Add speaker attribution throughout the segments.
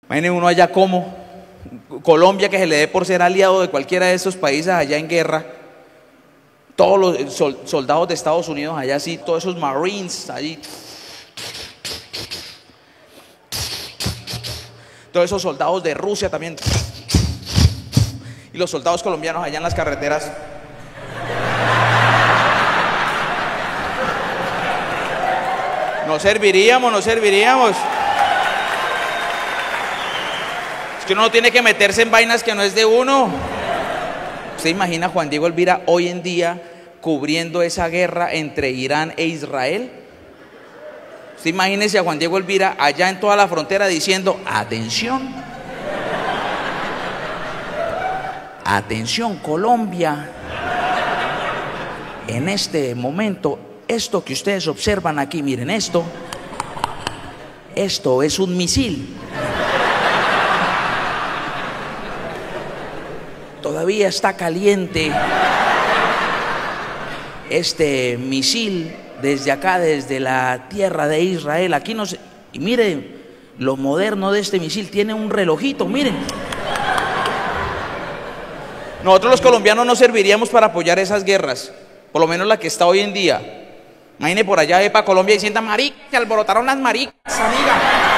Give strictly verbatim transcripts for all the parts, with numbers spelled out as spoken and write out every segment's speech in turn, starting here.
Speaker 1: Imaginen uno allá como Colombia, que se le dé por ser aliado de cualquiera de esos países allá en guerra. Todos los sol, soldados de Estados Unidos allá así, todos esos Marines allí. Todos esos soldados de Rusia también. Y los soldados colombianos allá en las carreteras. No serviríamos, no serviríamos. Es que uno no tiene que meterse en vainas que no es de uno. ¿Usted imagina a Juan Diego Elvira hoy en día cubriendo esa guerra entre Irán e Israel? Usted imagínese a Juan Diego Elvira allá en toda la frontera diciendo: atención, atención Colombia, en este momento esto que ustedes observan aquí, miren esto, esto es un misil. Todavía está caliente este misil desde acá, desde la tierra de Israel. Aquí no se... Y miren, lo moderno de este misil tiene un relojito, miren. Nosotros los colombianos no serviríamos para apoyar esas guerras, por lo menos la que está hoy en día. Imagine por allá de para Colombia diciendo: marica, se alborotaron las maricas, amiga.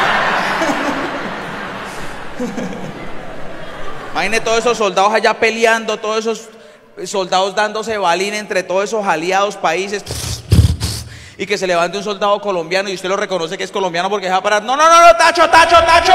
Speaker 1: Imagine todos esos soldados allá peleando, todos esos soldados dándose balín entre todos esos aliados países. Y que se levante un soldado colombiano y usted lo reconoce que es colombiano porque se va a parar. No, no, no, no, tacho, tacho, tacho.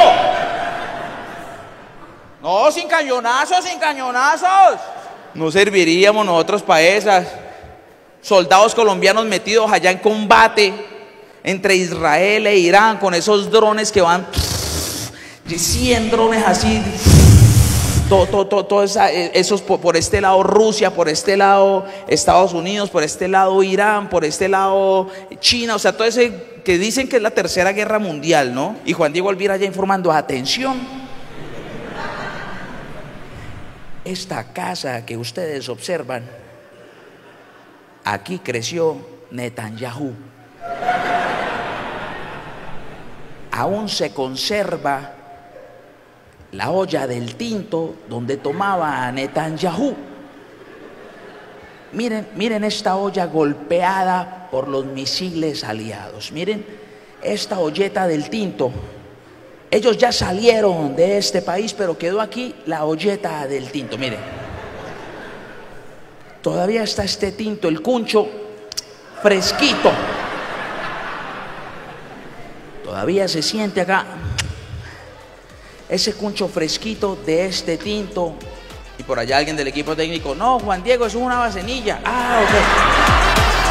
Speaker 1: No, sin cañonazos, sin cañonazos. No serviríamos nosotros para esas. Soldados colombianos metidos allá en combate entre Israel e Irán con esos drones que van, cien drones así, todo, todo, todo, todo esa, esos por, por este lado Rusia, por este lado Estados Unidos, por este lado Irán, por este lado China, o sea, todo ese que dicen que es la tercera guerra mundial, ¿no? Y Juan Diego Elvira allá informando: atención, esta casa que ustedes observan, aquí creció Netanyahu. Aún se conserva la olla del tinto donde tomaba Netanyahu. Miren, miren esta olla golpeada por los misiles aliados. Miren esta olleta del tinto. Ellos ya salieron de este país, pero quedó aquí la olleta del tinto. Miren. Todavía está este tinto, el cuncho, fresquito. Todavía se siente acá ese cuncho fresquito de este tinto. Y por allá alguien del equipo técnico: no, Juan Diego, eso es una vasenilla. Ah, ok.